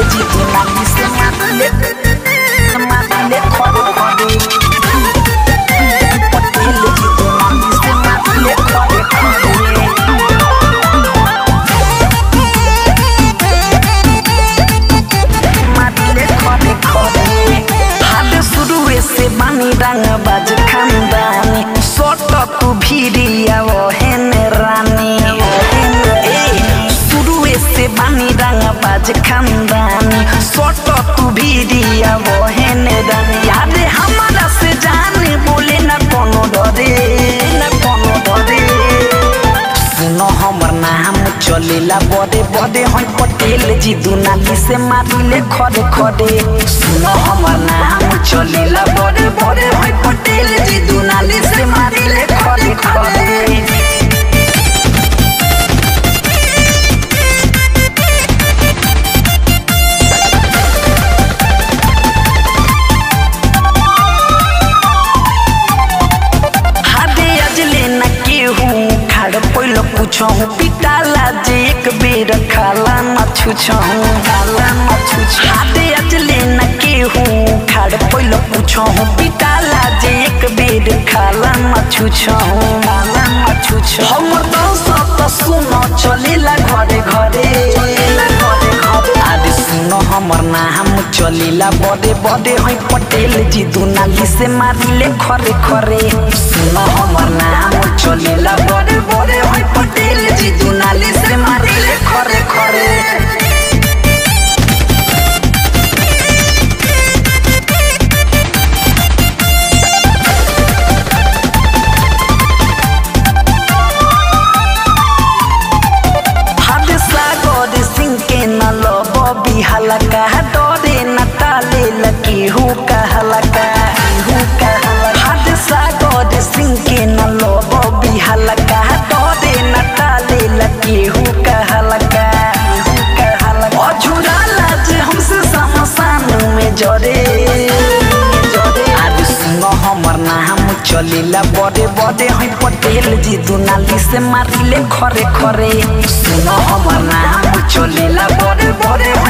जी दुनाली से मारिले खड़े खड़े पटेल जी दुनाली से मारिले खड़े खड़े से बानी रंग बाज खानदानी सोट तू भिरिया ओहेन रानी शुरू से बानी रंग बाज खानदानी सोट तू भिरिया ओहेन रानी याद हमारा से जाने बोले न कोनो डरे सुनो हमर नाम चलेला बड़े बड़े हैं पटेल जी दुनाली से मारिले खड़े खड़े सुनो हमर नाम चलेला बड़े बड़े हैं पटेल जी दुनाली से मारिले खड़े खड़े पहिलो पूछो पिटाला जे एक बेर खाला न छुछो हाथे अजले न केहू खाड़ पहिलो पूछो पिटाला जे एक बेर खाला न छुछो हमर दोस्त तो सुनो चलेला घरे घरे आदि सुनो हमर नाम चलेला बड़े बड़े हैं पटेल जी दुनाली से मारिले खड़े खड़े सुनो हमर नाम चलेला बड़े बड़े हैं पटेल जी दुनाली से मारिले खड़े खड़े हलका डोरे न ताले लकी हु का हलका हादसा गोद सिंह के न लोबो भी हलका डोरे न ताले लकी हु का हलका अझुरा लाज हमसे समसान में जोड़े आज सुनो हमर नाम चलेला बड़े बड़े हैं पटेल जी दुनाली से मारिले खड़े खड़े सुनो हमर नाम चलेला बड़े बड़े